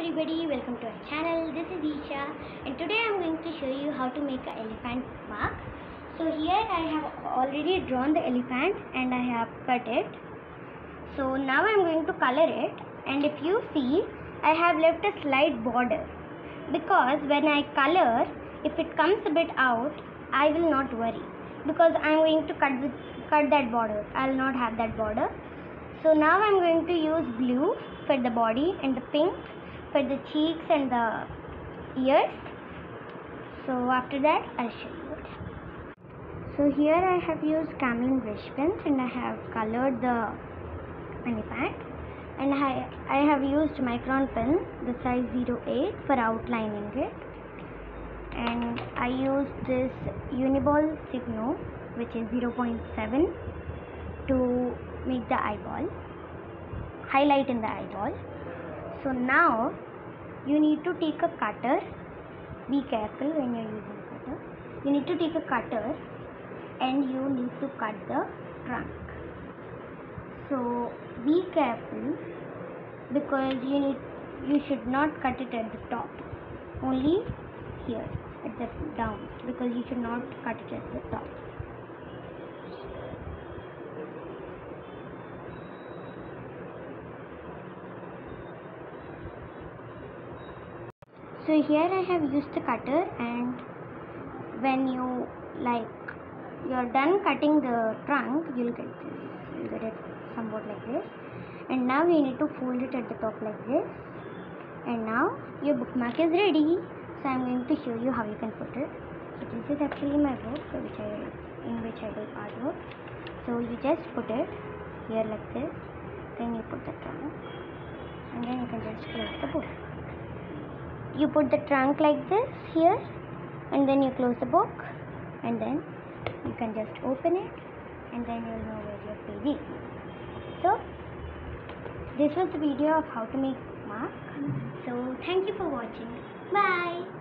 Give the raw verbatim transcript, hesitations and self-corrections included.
everybody, welcome to our channel. This is Isha and today I am going to show you how to make an elephant mark. So here I have already drawn the elephant and I have cut it. So now I am going to color it, and if you see, I have left a slight border because when I color, if it comes a bit out, I will not worry because I am going to cut, the, cut that border. I will not have that border. So now I am going to use blue for the body and the pink for the cheeks and the ears. So after that I'll show you it. So here I have used Camlin brush pens and I have colored the elephant, and I, I have used micron pen the size zero eight for outlining it, and I used this Uniball Signo which is zero point seven to make the eyeball, highlight in the eyeball. So now you need to take a cutter. Be careful when you are using cutter. You need to take a cutter and you need to cut the trunk. So be careful because you need you should not cut it at the top, only here at the down, because you should not cut it at the top. So here I have used the cutter, and when you like you're done cutting the trunk, you'll get this. You'll get it somewhat like this. And now we need to fold it at the top like this. And now your bookmark is ready. So I'm going to show you how you can put it. So this is actually my book which I in which I do artwork. So you just put it here like this. Then you put the trunk, and then you can just close the book. You put the trunk like this here, and then you close the book, and then you can just open it, and then you'll know where your page is. So this was the video of how to make mark. So thank you for watching. Bye.